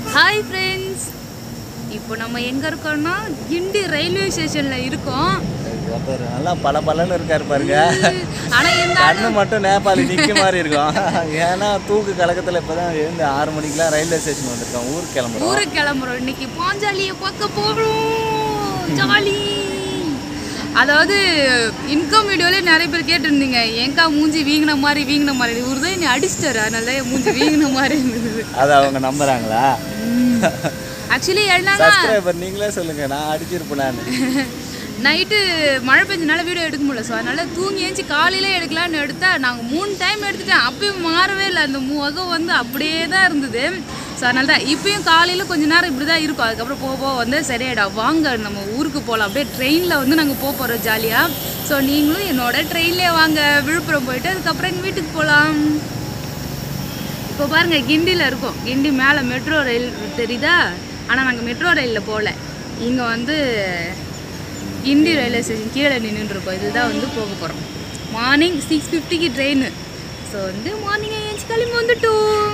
Hi friends, இப்போ நம்ம எங்கே இருக்கோம்னா கிண்டி ரயில்வே ஸ்டேஷனில் இருக்கோம். ஒருத்தர் நல்லா பலன்னு இருக்காரு பாருங்க. ஆனால் கண்ணு மட்டும் நேபாளி நிற்க மாதிரி இருக்கும். ஏன்னா தூக்கு கலக்கத்தில் இப்போ தான் எழுந்து 6 மணிக்கெலாம் ரயில்வே ஸ்டேஷன் வந்திருக்கோம். ஊருக்கு கிளம்புறோம். இன்னைக்கு பாஞ்சாலியை பார்க்க போகிறோம். ஜாலி. அதாவது இன்கம் வீடியோவில் நிறைய பேர் கேட்டிருந்தீங்க, ஏங்கா மூஞ்சி வீங்கின மாதிரி இவர் தான் என்னை அடிச்சிட்டாரு, அதனால மூஞ்சி வீங்கின மாதிரி இருந்தது. அது அவங்க நம்புறாங்களா? ஆக்சுவலி சப்ஸ்கிரைபர் நீங்களே சொல்லுங்க, நான் அடிச்சிருப்பேன். நான் நைட்டு மழை பெஞ்சனால வீடியோ எடுக்க முடியல. ஸோ அதனால் தூங்கி ஏஞ்சி காலையில் எடுக்கலான்னு எடுத்தால் நாங்கள் 3 டைம் எடுத்துட்டேன். அப்பயும் மாறவே இல்லை, அந்த முகம் வந்து அப்படியே தான் இருந்தது. ஸோ அதனால தான் இப்பயும் காலையில் கொஞ்சம் நேரம் இப்படி தான் இருக்கும். அதுக்கப்புறம் போக வந்து சரியாயிடா, வாங்க நம்ம ஊருக்கு போகலாம். அப்படியே ட்ரெயினில் வந்து நாங்கள் போகிறோம் ஜாலியாக. ஸோ நீங்களும் என்னோட ட்ரெயின்லேயே வாங்க, விழுப்புரம் போயிட்டு அதுக்கப்புறம் எங்கள் வீட்டுக்கு போகலாம். இப்போ பாருங்கள் கிண்டியில் இருக்கோம். கிண்டி மேலே மெட்ரோ ரயில் தெரியுதா? ஆனால் நாங்கள் மெட்ரோ ரயிலில் போகல. இங்கே வந்து கிண்டி ரயில்வே ஸ்டேஷன் கீழே நின்றுருக்கோம். இதுதான் வந்து போக போகிறோம். மார்னிங் 6:50க்கு ட்ரெயின். ஸோ வந்து மார்னிங் ஏஞ்சி கிளம்பி வந்துட்டோம்.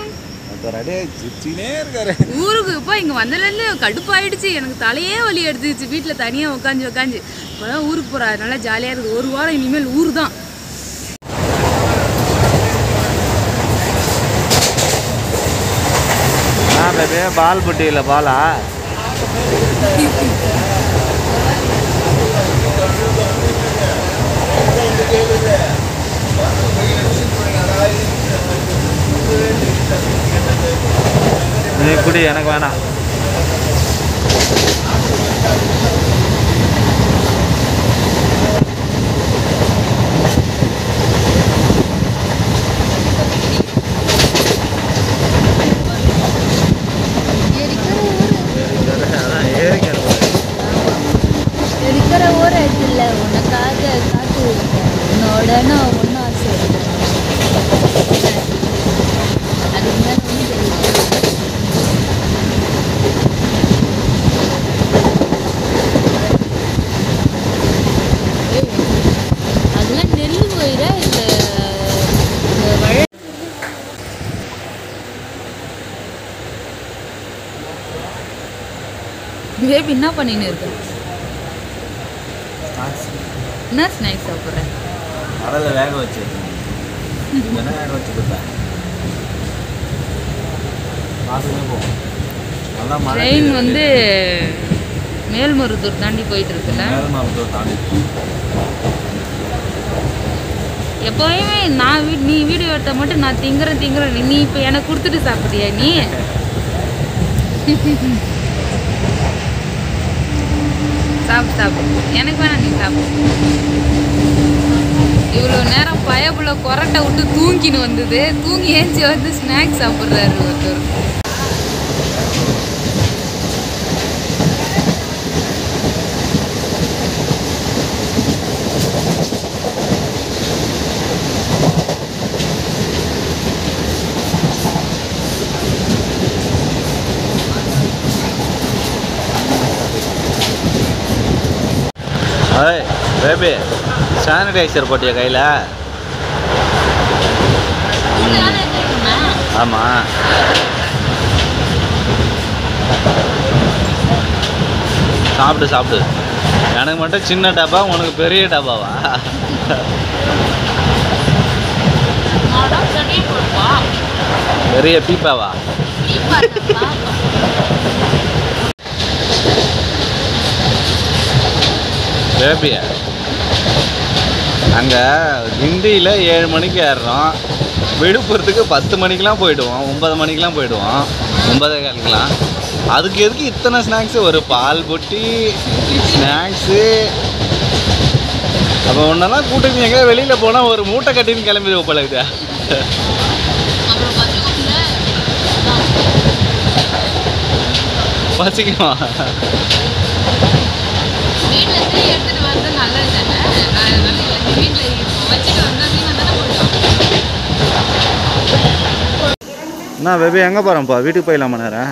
ஊருக்கு இப்போ இங்கே வந்ததுலேருந்து கடுப்பாயிடுச்சு. எனக்கு தலையே வலி எடுத்துச்சு. வீட்டில் தனியாக உட்காந்து இப்போ தான் ஊருக்கு போகிறேன். அதனால ஜாலியாக இருக்குது. 1 வாரம் இனிமேல் ஊர் தான். பால் புட்டியில் பாலா நீ குடி, எனக்கு வேணாம். இருக்கிற ஊர் இடத்துல உனக்காக காத்து உன்னோட ஒன்றும் ஆசை அதுக்கு மேலே ஒன்றும் தெரியும். அதெல்லாம் நெல் போயிடா இந்த வழ பேபி என்ன பண்ணின்னு இருக்கு? என்ன ஸ்நாக்ஸ் சாப்பிட்றேன்? கடலில் வேக வச்சு கொடுத்தேன். போகும் நல்லா மழை. ட்ரெயின் வந்து மேல்மருத்தூர் தாண்டி போயிட்டு இருக்குல்ல. மேல்மருத்தூர் தாண்டி எப்போயுமே நான் நீ வீடியோ எடுத்த மட்டும் நான் திங்குறேன். நீ இப்போ எனக்கு கொடுத்துட்டு சாப்பிட்றியா நீ? சாப்பிடு, எனக்கு வேணாம், நீ சாப்பிடு. இவ்வளோ நேரம் பயப்புல கொரட்டை விட்டு தூங்கின்னு வந்தது. தூங்கி ஏஞ்சி வந்து ஸ்நாக்ஸ் சாப்பிட்றாரு ஒருத்தர். பேபி சானிடைசர் போட்டிய கையில்? ஆமாம். சாப்பிடு. எனக்கு மட்டும் சின்ன டப்பா, உனக்கு பெரிய டப்பாவா? பெரிய பீப்பாவா? பேபியா அங்கே கிண்டியில் 7 மணிக்கு ஏறுறோம். விழுப்புரத்துக்கு 10 மணிக்கெலாம் போயிடுவோம். 9 மணிக்கெலாம் போயிடுவோம். 9:15. அதுக்கு எதுக்கு இத்தனை ஸ்நாக்ஸு? ஒரு பால் பொட்டி ஸ்நாக்ஸு. அப்போ ஒன்றெல்லாம் கூட்டணி எங்கே வெளியில் போனால் ஒரு மூட்டை கட்டின்னு கிளம்பிடுவோம் போல இருக்குதா? பசிக்குமா? என்ன பேபி, எங்கே போகிறோம்ப்பா? வீட்டுக்கு போயிடலாமா நேரம்?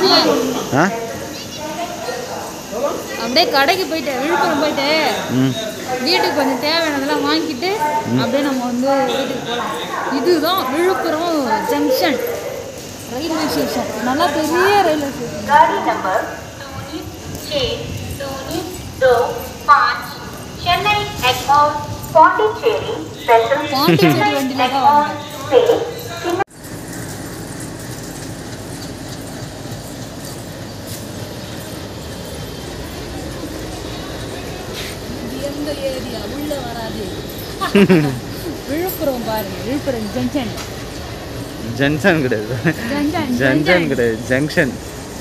அப்படியே கடைக்கு போயிட்டு விழுப்புரம் போயிட்டு வீட்டுக்கு கொஞ்சம் தேவையானதெல்லாம் வாங்கிட்டு அப்படியே நம்ம வந்து வீட்டுக்கு போகலாம். இதுதான் விழுப்புரம் ஜங்ஷன். ரயில்வே ஸ்டேஷன் நல்லா பெரிய ரயில்வே ஸ்டேஷன். गाड़ी नंबर 260225 चेन्नई एग्मोर पांडिचेरी स्पेशल பாண்டிச்சேரி வண்டியில தான் வந்தோம். से இது எந்த ஏரியா உள்ள வராது. விழுப்புரம் பாருங்க, விழுப்புரம் ஜங்ஷன். ஜங்ஷன் கிடையாது, ஜங்ஷன் கிடையாது, ஜங்ஷன்.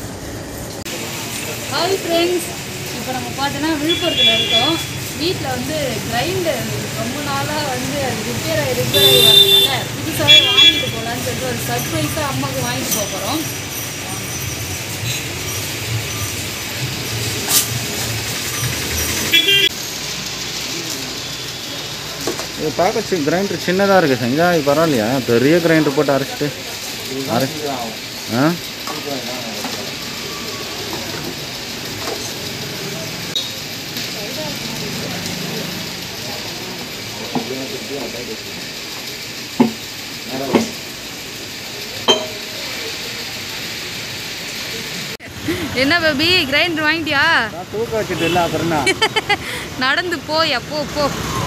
ஹாய் ஃப்ரெண்ட்ஸ், இப்போ நம்ம பார்த்தோன்னா விழுப்புரத்தில் இருக்கோம். வீட்டில் வந்து கிரைண்டர் ரொம்ப நாளாக வந்து அது ரிப்பேர் ஆகி வரதுனால புதுசாகவே வாங்கிட்டு போகலான்னு சொல்லிட்டு ஒரு சர்ப்ரைஸாக அம்மாவுக்கு வாங்கிட்டு போக போகிறோம். இது பார்க்க கிரைண்டர் சின்னதாக இருக்குது, செஞ்சால் பரவாயில்லையா? பெரிய கிரைண்டர் போட்டு அரைச்சிட்டு ஆ என்ன பேபி, கிரைண்டர் வாங்கிட்டியா? தூக்க வச்சுட்டு இல்லை அப்புறம் நடந்து போய் போ போ.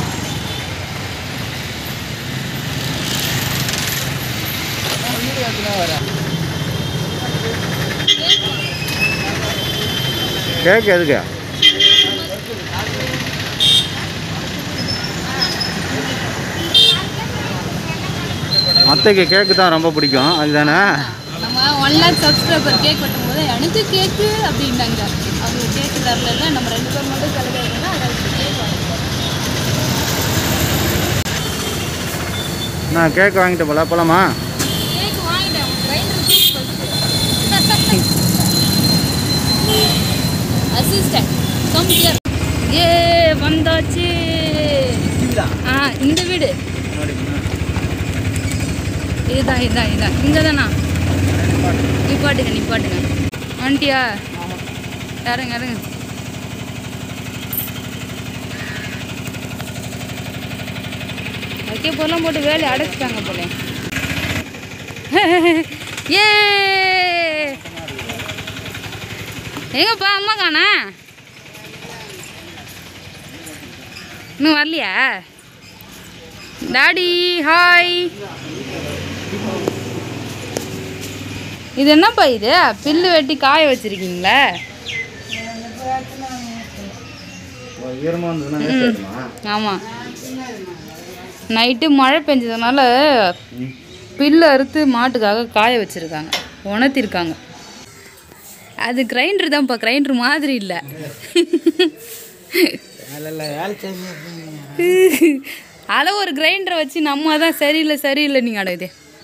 கேக் எதுக்கு? அத்தைக்கு கேக்கு தான் ரொம்ப பிடிக்கும், அதுதானே? நம்ம 1 lakh சப்ஸ்கிரைபர் கேக் வெட்டும் போது எனக்கு கேக்கு அப்படின்னாங்க. அவங்க கேக்கு தரல, நம்ம 2 பேர் மட்டும் தலைவர்களா கேக் வாங்கிட்டோம். நான் கேக் வாங்கிட்டு போகலாமா? கேக் வாங்கிட்டேன், கிரைண்டர் அசிஸ்டன்ட் கம் ஹியர். ஏ வந்தாச்சு. இந்த வீடு இதுதான் இதுதான் இதுதான் இங்கே தானா? நிப்பாட்டுங்க. ஆண்டியா யாருங்க வைக்க போலாம் போட்டு வேலையை அடைச்சிட்டாங்க போல. ஏ எங்கப்பா அம்மா காணா? இன்னும் வரலையா? Daddy hi. இது என்னப்பா இது? பில்லு வெட்டி காய வச்சிருக்கீங்களா? ஆமாம், நைட்டு மழை பெஞ்சதுனால பில்லு அறுத்து மாட்டுக்காக காய வச்சுருக்காங்க, உணர்த்திருக்காங்க. அது கிரைண்டர் தான்ப்பா, கிரைண்டர் மாதிரி இல்லை. அதில் ஒரு கிரைண்டரை வச்சு நம்ம தான் சரியில்லை நீங்கள் அடையுது.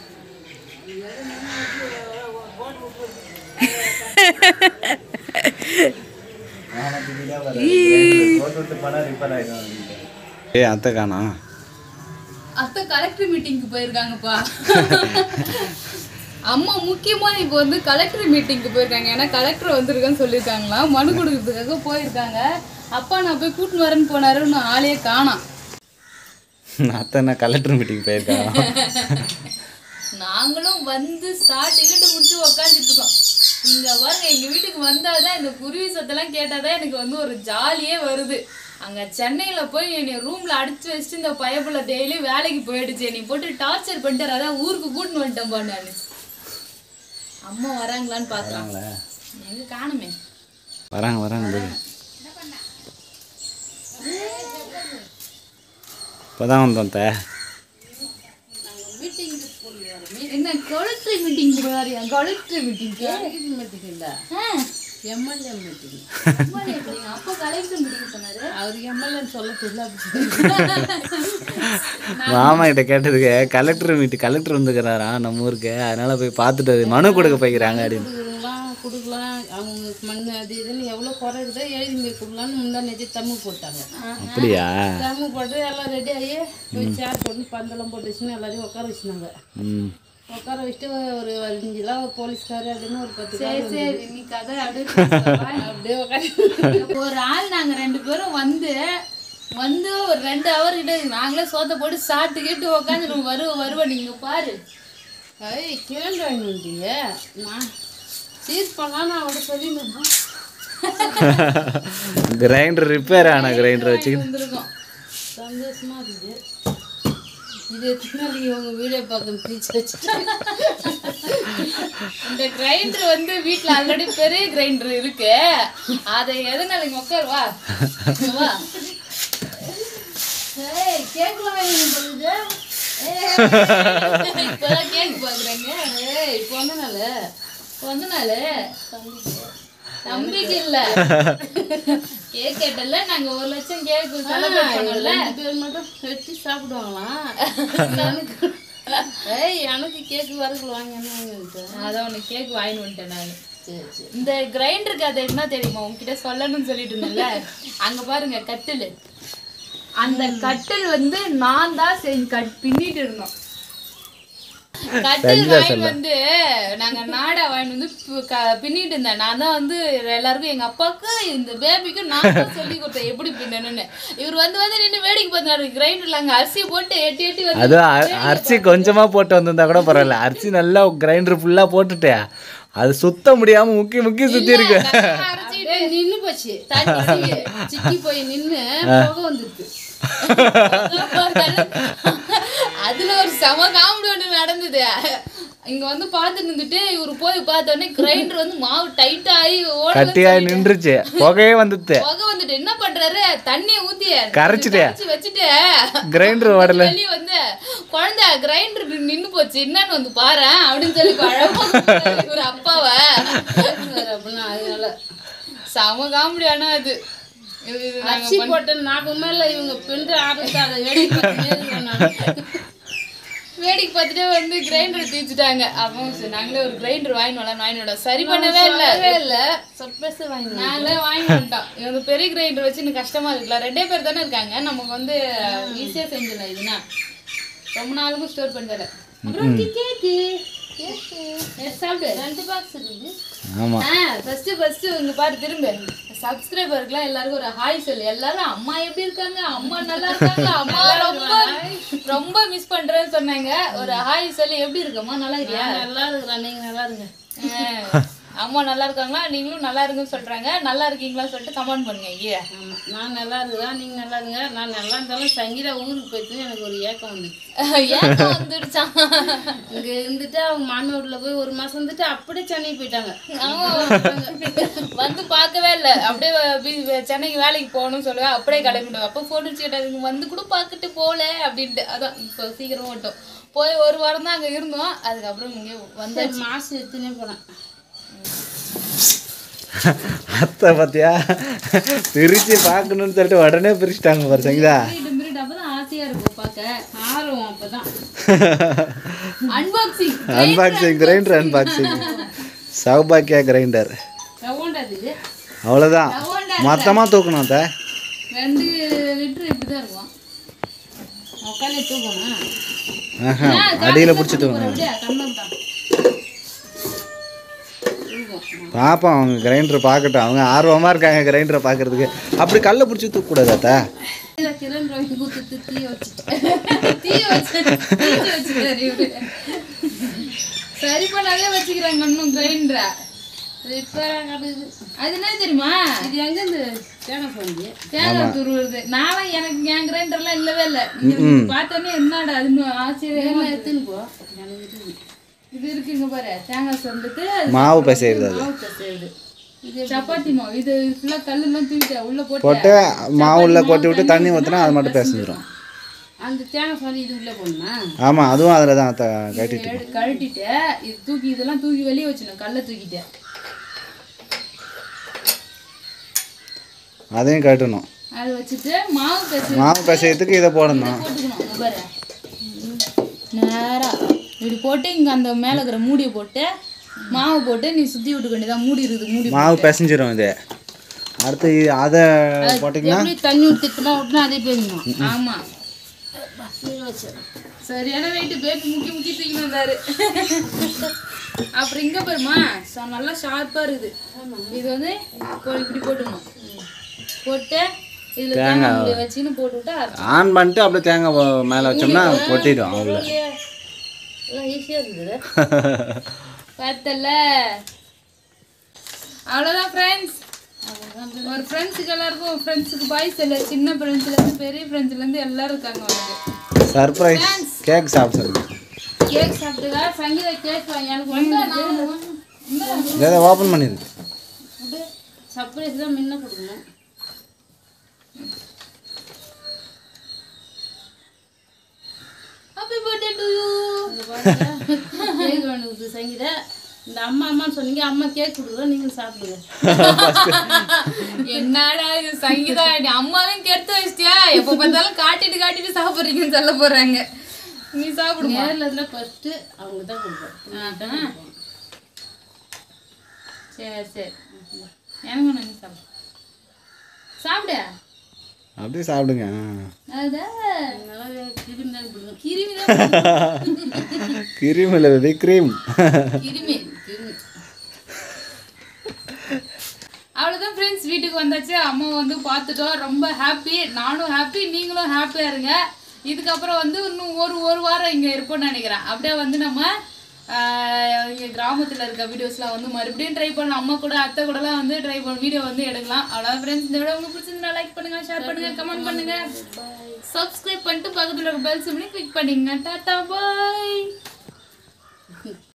அத்தை காணா? அத்தை கலெக்டர் மீட்டிங்க்கு போயிருக்காங்கப்பா. அம்மா முக்கியமாக இப்போ வந்து கலெக்டர் மீட்டிங்க்கு போயிருக்காங்க. ஏன்னா கலெக்டர் வந்திருக்கான்னு சொல்லியிருக்காங்களா, மனு கொடுக்கறதுக்காக போயிருக்காங்க. அப்பா நான் போய் கூட்டின்னு வரேன்னு போனாரு, இன்னும் ஆளையே காணோம். அத்தை நான் கலெக்டர் மீட்டிங் போயிருக்கேன். நாங்களும் வந்து சாப்பிட்டு முடிச்சு உக்காந்துட்டு இருக்கோம். இங்கே பாருங்க, எங்கள் வீட்டுக்கு வந்தாதான் இந்த குருவி சத்தெல்லாம் கேட்டாதான் எனக்கு வந்து ஒரு ஜாலியே வருது. அங்கே சென்னையில் போய் என்னை ரூமில் அடிச்சு வச்சுட்டு இந்த பயப்புல டெய்லி வேலைக்கு போயிடுச்சு. நீ போட்டு டார்ச்சர் பண்ணிட்டு அதான் ஊருக்கு கூட்டின்னு வந்துட்டேன்பா நான். அம்மா வராங்களான்னு பார்க்குறாங்களே, எங்க காணுமே. வராங்க இப்போதான் வந்தோம். என்ன கலெக்டர் மீட்டிங் போறாரியா? கலெக்டர் மீட்டிங் இல்லை, எம்எல்ஏ மீட்டிங். அப்போ கலெக்டர் மீட்டிங் சொன்னாரு, அவர் எம்எல்ஏன்னு சொல்ல தெரியல. மாமா கிட்ட கேட்டதுக்கு கலெக்டர் வந்துக்கிறாரா நம்ம ஊருக்கு, அதனால போய் பார்த்துட்டு மனு கொடுக்க போய்க்கிறாங்க அப்படின்னு. கொடுக்கலாம் அவங்க மண் அது இதுன்னு எவ்வளோ குறை இருக்குதோ எழுதி போய் கொடுக்கலான்னு முந்தா நேற்று தம்மு போட்டாங்க. அப்படியா? தம்மு போட்டு எல்லாம் ரெடி ஆகி போய் சேர் போட்டு பந்தெல்லாம் போட்டு வச்சுன்னு எல்லாரையும் உட்கார வச்சுனாங்க. உட்கார வச்சுட்டு ஒரு 5 போலீஸ்காரு அப்படின்னு ஒரு 10 அப்படியே உட்காந்து ஒரு ஆள் நாங்கள் 2 பேரும் வந்து ஒரு 2 ஹவர் கிட்ட நாங்களே சோத்தை போட்டு சாப்பிட்டுக்கிட்டு உட்காந்து வருவோம். நீங்கள் பாரு ஐய் கிழங்கு வாங்கி வந்துட்டீங்க. நான் சீஸ் பண்ணலாம் நான் அவட சொல்லியிருந்தேன். கிரைண்டர் ரிப்பேர் ஆன கிரைண்டர் வச்சுக்கிட்டு வந்திருக்கோம். சந்தோஷமா இருக்குது. இது எத்தனை நாளைக்கு உங்க வீடியோ பார்க்கணும் ப்ளீஸ் வச்சுட்டேன். இந்த கிரைண்டர் வந்து வீட்ல ஆல்ரெடி பெரிய கிரைண்டர் இருக்கு. அதை எதனால உட்கார் வா வா. ஏய் கேக்கலாம் வாங்கி போகுது. இப்பதான் கேக் பாக்குறாங்க. ஏய் பொண்ணு நாள் நம்பிக்கை இல்ல. கேக் கேட்டல நாங்க 1 லட்சம் கேக் செலிப்ரேட் பண்ணல. 2 பேர் மட்டும் வெட்டி சாப்பிடுவாங்களாம். ஏய் எனக்கு கேக் வறுக்கல் வாங்கிட்டு. அதான் உனக்கு கேக் வாங்கிட்டு வந்துட்டேன் நான். சரி சரி. இந்த கிரைண்டருக்கு அது என்ன தெரியுமா உங்ககிட்ட சொல்லணும்னு சொல்லிட்டு இருந்தேன்ல. அங்க பாருங்க கட்டில். அந்த கட்டில் வந்து நான் தான் பின்னிட்டு இருந்தோம். கட்டில் வாங்கி வந்து நாங்க நாடா வாங்கி வந்து பின்னிட்டு இருந்தேன். நான் தான் வந்து எல்லாருக்கும் எங்க அப்பாவுக்கு இந்த பேபிக்கு நான் தான் சொல்லி கொடுத்தேன் எப்படி பின்னணும்னு. இவர் வந்து நின்று வேடிக்கை பார்த்தாரு. கிரைண்டர்ல அங்க அரிசியை போட்டு எட்டி வந்து அது அரிசி கொஞ்சமா போட்டு வந்திருந்தா கூட பரவாயில்ல. அரிசி நல்லா கிரைண்டர் ஃபுல்லா போட்டுட்டே அது சுத்த முடியாம முக்கி சுத்தி இருக்கு. நின்னு போச்சு. தண்ணி சிக்கி போய் நின்னு புகை வந்துருக்கு. அதுல ஒரு செம காமெடி ஒன்று நடந்தது. இங்க வந்து பாத்துட்டு இருந்துட்டு இவரு போய் பார்த்தோன்னே கிரைண்டர் வந்து மாவு டைட் ஆகி கட்டியாய் நின்றுச்சு. புகையே வந்துட்டு புகை வந்துட்டு என்ன பண்றாரு தண்ணியை ஊத்தி கரைச்சிட்டு வச்சுட்டு கிரைண்டர் ஓடல. வெளியே வந்து குழந்தை கிரைண்டர் நின்னு போச்சு என்னன்னு வந்து பாரு அப்படின்னு சொல்லி ஒரு அப்பாவை அப்படின்னா அதனால செம காமெடி. ஆனா அது அரிசி போட்ட நாக்குமே இல்லை. இவங்க பெண்டு ஆரம்பிச்சு அதை வேடிக்கை பார்த்துட்டே வந்து கிரைண்டர் தீச்சுட்டாங்க. அப்போ நாங்களே ஒரு கிரைண்டர் வாங்கினோம். சரி பண்ணவே இல்லை. சர்ப்ரைஸ் வாங்கி நாங்களே வாங்கி வந்துட்டோம். இவங்க பெரிய கிரைண்டர் வச்சு இன்னும் கஷ்டமா இருக்குல்ல. 2 பேர் தானே இருக்காங்க. நமக்கு வந்து ஈஸியா செஞ்சிடலாம். இதுனா ரொம்ப நாளுக்கும் ஸ்டோர் பண்ணிடல. அப்புறம் கேக்கு சாப்பிடு 2 பாக்ஸ் இருக்குது. ஆமா ஃபர்ஸ்ட் இங்க பாரு திரும்ப சப்ஸ்கிரைபருக்குலாம் எல்லாருக்கும் ஒரு ஹாய் சொல்லு. எல்லாரும் அம்மா எப்படி இருக்காங்க, அம்மா நல்லா இருக்காங்க, அம்மா ரொம்ப மிஸ் பண்றேன்னு சொன்னாங்க. ஒரு ஹாய் சொல்லி எப்படி இருக்கம்மா நல்லா இருக்கியா? நல்லா இருக்கிறேன். நீங்க நல்லா இருங்க. அம்மா நல்லா இருக்காங்களா? நீங்களும் நல்லா இருக்குன்னு சொல்றாங்க. நல்லா இருக்கீங்களா சொல்லிட்டு கமெண்ட் பண்ணுங்க. ஐயா நான் நல்லா இருக்கிறேன். நீங்க நல்லா இருங்க. நான் நல்லா இருந்தாலும் சங்கீதா ஊருக்கு போயிட்டு எனக்கு ஒரு ஏக்கம் வந்துச்சு. ஏக்கம் வந்துடுச்சான். இங்க இருந்துட்டு அவங்க மாமியார் வீட்டுல போய் 1 மாசம் இருந்துட்டு அப்படியே சென்னை போயிட்டாங்க. வந்து பார்க்கவே இல்லை. அப்படியே சென்னைக்கு வேலைக்கு போகணும்னு சொல்லுவேன். அப்படியே கிளம்பிடுவேன். அப்போ ஃபோன் வச்சு கேட்டாங்க வந்து கூட பார்த்துட்டு போகல அப்படின்ட்டு. அதான் இப்போ சீக்கிரமா மட்டும் போய் 1 வாரம் தான் அங்கே இருந்தோம். அதுக்கப்புறம் இங்கே வந்து மாசம் எடுத்துனே போனேன். அத்தை பாத்தியா பிரிச்சு பாக்கணும்னு சொல்லிட்டு உடனே பிரிச்சுட்டாங்க பாரு சங்கீதா. அப்பதான் ஆசையா இருக்கும் பார்க்க. ஆர்வம் அப்பதான். Unboxing grinder unboxing Sowbaghya grinder. ரவுண்டாது அவ்வளோதான் மொத்தமா தூக்கணும். அத்தை 2 லிட்டர் இப்படிதான் இருக்கும். உட்காந்து தூக்கணும். அடியில பிடிச்சி தூக்கணும். பாப்பா அவங்க கிரைண்டர் பார்க்கட்டும். அவங்க ஆர்வமா இருக்காங்க கிரைண்டரை பார்க்கறதுக்கு. அப்படி கல்லை பிடிச்சி தூக்கக்கூடாது அத்தா. சரி பண்ணாதே வச்சுக்கிறாங்க இன்னும் கிரைண்டரை. அது என்ன தெரியுமா? இது எங்க இருந்து தேங்காய் துருவுறது. நானும் எனக்கு என் கிரைண்டர்லாம் இல்லவே இல்லை. பார்த்தோன்னே என்னடா அதுன்னு ஆச்சரியமா எடுத்துன்னு போ. இது இருக்குங்க பாரு. தேங்காய் சொல்லிட்டு மாவு பிசைறது. இது சப்பாத்தி மாவு. இது ஃபுல்லா கல்லுலாம் தூக்கிட்டு உள்ள போட்டு மாவு உள்ள கொட்டி விட்டு தண்ணி ஊற்றினா அது மட்டும் பிசைஞ்சிரும். அந்த தேங்காய் சொல்லி இது உள்ள போடணுமா? ஆமாம் அதுவும் அதில் தான் கட்டிட்டு கழட்டிட்டு இது இதெல்லாம் தூக்கி வெளியே வச்சிடணும். கல்லை தூக்கிட்டேன் அதையும் கட்டணும். அதை வச்சுட்டு மாவு பிசையத்துக்கு இதை போடணும். போட்டுக்கணும் பாரு. நேரா இப்படி போட்டு இங்கே அந்த மேலே இருக்கிற மூடியை போட்டு மாவு போட்டு நீ சுற்றி விட்டுக்க வேண்டியதான். மூடி இருக்குது. மூடி மாவு பிசைஞ்சிரும். இது அடுத்து அதை போட்டிங்கன்னா தண்ணி ஊற்றிட்டுனா விட்டுனா அதே போயிடணும். ஆமாம் சரியான வெயிட்டு பேபி முக்கி தூக்கி வந்தாரு. அப்புறம் இங்கே பாருமா நல்லா ஷார்ப்பாக இருக்குது. இது வந்து இப்படி போட்டுக்கணும். போட்டு இதில் தேங்காய் வச்சுன்னு போட்டுவிட்டா ஆன் பண்ணிட்டு அப்படியே தேங்காய் மேலே வச்சோம்னா கொட்டிடும். அவ்வளோ எல்லாம் ஈஸியாக இருக்குது. பார்த்தல அவ்வளோதான் ஃப்ரெண்ட்ஸ். ஒரு ஃப்ரெண்ட்ஸுக்கு எல்லாருக்கும் ஃப்ரெண்ட்ஸுக்கு பாய்ஸ் இல்லை, சின்ன ஃப்ரெண்ட்ஸ்லேருந்து பெரிய ஃப்ரெண்ட்ஸ்லேருந்து எல்லாரும் இருக்காங்க அவனுக்கு. சர்ப்ரைஸ் கேக் சாப்பிடுங்க. கேக் சாப்பிட்டுக்கா சங்கீதா கேக் வாங்கி எனக்கு வந்து இதை ஓப்பன் பண்ணிருக்கு. சர்ப்ரைஸ் தான் முன்ன கொடுக்கணும். Happy birthday to you. Cake வேணுது சங்கீதா. இந்த அம்மான்னு சொன்னீங்க, அம்மா கேக் கொடுக்குறோம், நீங்களும் சாப்பிடுங்க. என்னடா இது சங்கீதா, நீ அம்மாவையும் கெடுத்து வச்சிட்டியா? எப்போ பார்த்தாலும் காட்டிட்டு சாப்பிட்றீங்கன்னு சொல்ல போறாங்க. நீ சாப்பிடு. நேரில் இருந்தால் ஃபஸ்ட்டு அவங்க தான் கொடுப்போம். சரி எனக்கு ஒன்று, நீ சாப்பிடு. சாப்பிடு. அப்படியே சாப்பிடுங்க. கிருமி தான் கொடுக்கணும். கிருமி தான். கிரீம் இல்லை பேபி, க்ரீம். கிருமி. அவ்வளோதான் ஃப்ரெண்ட்ஸ், வீட்டுக்கு வந்தாச்சு. அம்மா வந்து பார்த்துட்டோம், ரொம்ப ஹாப்பி. நானும் ஹாப்பி, நீங்களும் ஹாப்பியாக இருங்க. இதுக்கப்புறம் வந்து இன்னும் ஒரு வாரம் இங்கே இருப்போம்னு நினைக்கிறேன். அப்படியே வந்து நம்ம இங்கே கிராமத்தில் இருக்க வீடியோஸ்லாம் வந்து மறுபடியும் ட்ரை பண்ணலாம். அம்மா கூட அத்தை கூடலாம் வந்து ட்ரை பண்ண வீடியோ வந்து எடுக்கலாம். அவ்வளோதான் ஃப்ரெண்ட்ஸ். இந்த வீடியோ உங்களுக்கு பிடிச்சிருந்தா லைக் பண்ணுங்க, ஷேர் பண்ணுங்க, கமெண்ட் பண்ணுங்க, சப்ஸ்கிரைப் பண்ணிட்டு பக்கத்தில் இருக்க பெல் சிம்லையும் கிளிக் பண்ணிங்க. டாட்டா பாய்.